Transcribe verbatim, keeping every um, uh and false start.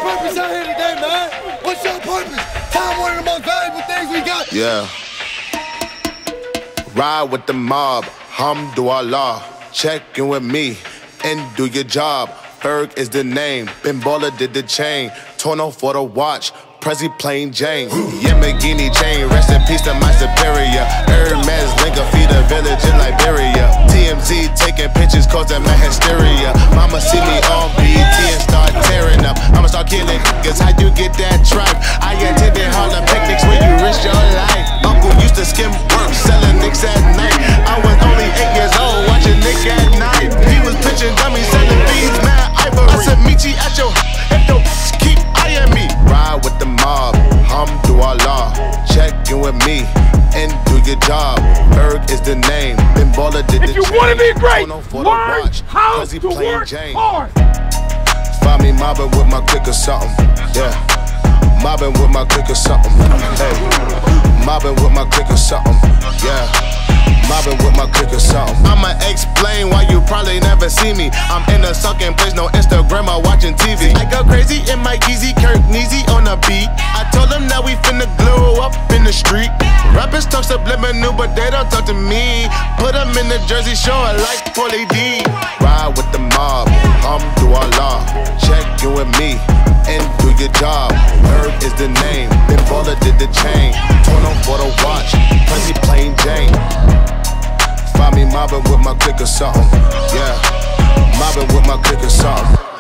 purpose out here today, man? What's your purpose? Time, one of the most valuable things we got. Yeah. Ride with the mob, Hamdulillah. Check in with me and do your job. Ferg is the name, Ben Baller did the chain. Torno for the watch, Prezi plain Jane. Yamagini chain, rest in peace to my superior. Hermes Linka feed a village in Liberia. T M Z taking pictures causing my hysteria. Mama see me on B E T and start tearing up. I'ma start killing niggas, how you get that tripe? I attended Harlem picnics where you risk your life. Uncle used to skim work, selling nicks at night. I was only eight years old, watching Nick at night. He was pitching dummies, selling beads, mad ivory. I said meet you at your head, don't keep eyeing me. Ride with the mob, Hamdulillah. Check in with me and do your job. Ferg is the name, Ben Baller did the If you chain. want to be great, Learn learn how Prezi to plain work Jane. hard. Find me mobbing with my click or something, yeah. Mobbing with my click or something, hey. Mobbing with my click or something, yeah. Mobbing with my click or something. I'ma explain why you probably never see me. I'm in a sunken place, no Instagram or watching T V. I go crazy in my Yeezy, Kirk Neezy on the beat. I told them that we finna glow up in the street. Rappers talk subliminal, but they don't talk to me. Put them in the jersey, show it like Paulie D. Ride with the mob, Hamdulillah. Check in with me and do your job. Ferg is the name, Ben Baller did the chain. Torno for the watch, Prezi plain Jane. Find me mobbing with my click or something, yeah. Mobbing with my click or something.